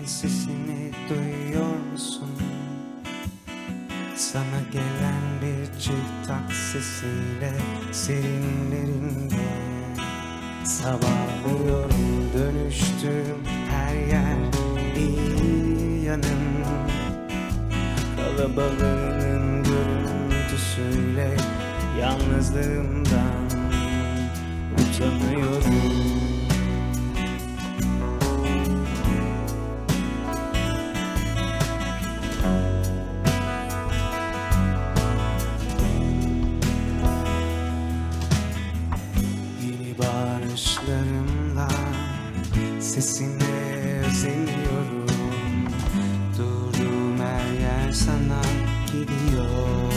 sesini duyuyor musun? Sana gelen bir çift taksisiyle serinlerinde sabahlıyorum, dönüştüm her yer iyi yanım. Kalabalığının görüntüsüyle yalnızlığımdan utanıyorum. Yeni bağırışlarımla sesine özeniyorum. Durduğum her yer sana gidiyor.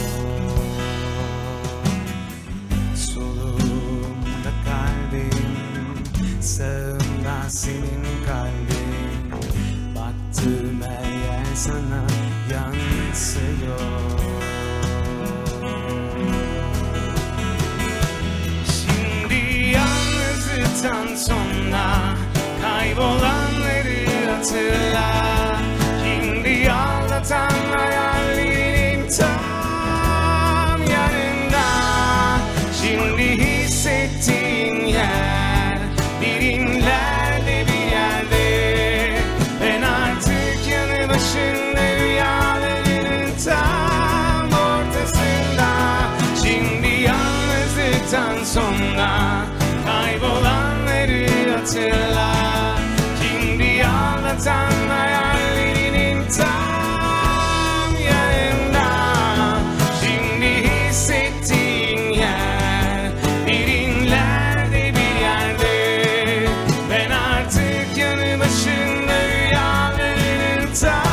Solumda kalbim, sağımda senin kalbin. Baktığım her yer sana yansıyor. Şimdi yalnızlıktan sonra kaybolanları hatırla. Şimdi ağlatan hayallerin tam yanında. Şimdi hissettiğin yer derinlerde bir yerde. Ben artık yanı başında, rüyaların tam ortasında. Şimdi yalnızlıktan sonra kaybolanları hatırla. Şimdi ağlatan hayallerinin tam yanında. Şimdi hissettiğin yer derinlerde bir yerde. Ben artık yanı başında, rüyalarının tam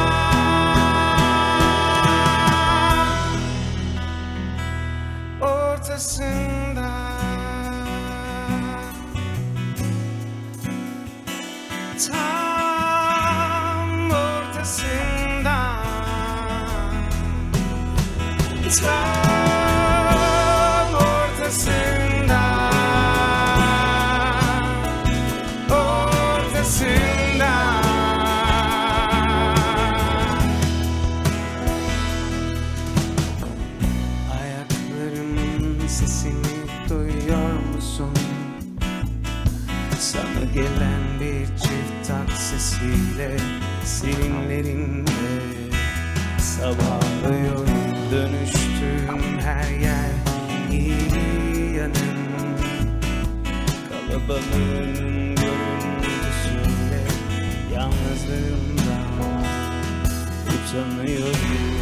ortasında. Tam ortasında. Tam ortasında. Ortasında. Ayaklarımın sesini duyuyor musun? Sana gelen bir çift taksisiyle serinlerinde sabahlıyorum, dönüştüm her yer iyi yanım. Kalabalığın görüntüsüyle yalnızlığımdan utanıyorum.